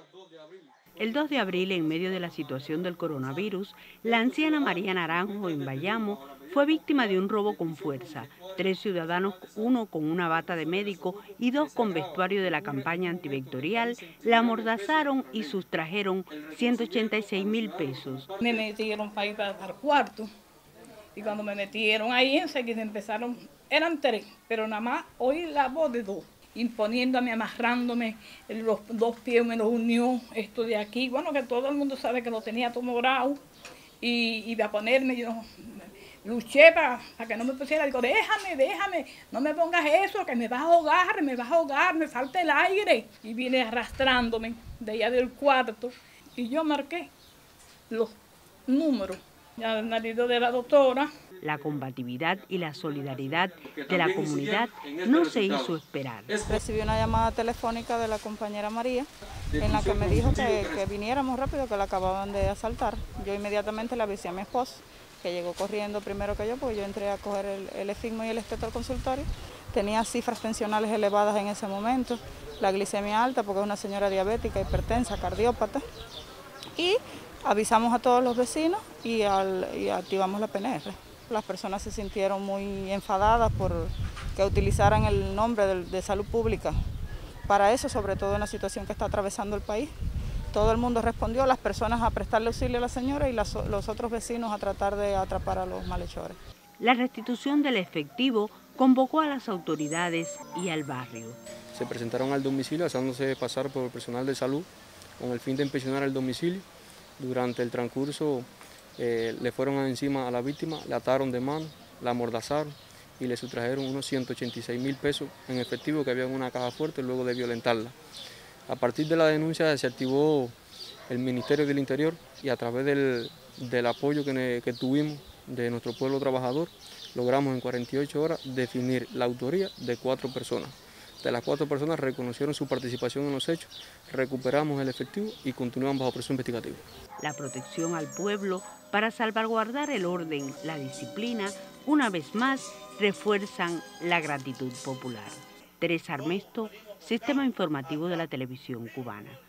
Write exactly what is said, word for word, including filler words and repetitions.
El dos de abril, en medio de la situación del coronavirus, la anciana María Naranjo, en Bayamo, fue víctima de un robo con fuerza. Tres ciudadanos, uno con una bata de médico y dos con vestuario de la campaña antivectorial, la amordazaron y sustrajeron ciento ochenta y seis mil pesos. Me metieron para ir para, para el cuarto y cuando me metieron ahí enseguida empezaron, eran tres, pero nada más oí la voz de dos, imponiéndome, amarrándome, los dos pies me los unió, esto de aquí, bueno, que todo el mundo sabe que lo tenía todo morado, y iba a ponerme, yo luché para, para que no me pusiera, digo, déjame, déjame, no me pongas eso, que me vas a ahogar, me vas a ahogar, me falta el aire, y vine arrastrándome de allá del cuarto, y yo marqué los números al marido de la doctora. La combatividad y la solidaridad de la comunidad no se hizo esperar. Recibí una llamada telefónica de la compañera María en la que me dijo que, que viniéramos rápido, que la acababan de asaltar. Yo inmediatamente le avisé a mi esposo, que llegó corriendo primero que yo, porque yo entré a coger el, el efigmo y el esteto al consultorio. Tenía cifras tensionales elevadas en ese momento, la glicemia alta porque es una señora diabética, hipertensa, cardiópata. Y avisamos a todos los vecinos y, al, y activamos la P N R. Las personas se sintieron muy enfadadas por que utilizaran el nombre de, de salud pública para eso, sobre todo en la situación que está atravesando el país. Todo el mundo respondió, las personas a prestarle auxilio a la señora y las, los otros vecinos a tratar de atrapar a los malhechores. La restitución del efectivo convocó a las autoridades y al barrio. Se presentaron al domicilio haciéndose pasar por el personal de salud con el fin de inspeccionar el domicilio. Durante el transcurso eh, le fueron encima a la víctima, la ataron de mano, la amordazaron y le sustrajeron unos ciento ochenta y seis mil pesos en efectivo que había en una caja fuerte luego de violentarla. A partir de la denuncia se activó el Ministerio del Interior y a través del, del apoyo que, que tuvimos de nuestro pueblo trabajador, logramos en cuarenta y ocho horas definir la autoría de cuatro personas. De las cuatro personas reconocieron su participación en los hechos, recuperamos el efectivo y continuamos bajo presión investigativa. La protección al pueblo para salvaguardar el orden, la disciplina, una vez más refuerzan la gratitud popular. Teresa Armesto, Sistema Informativo de la Televisión Cubana.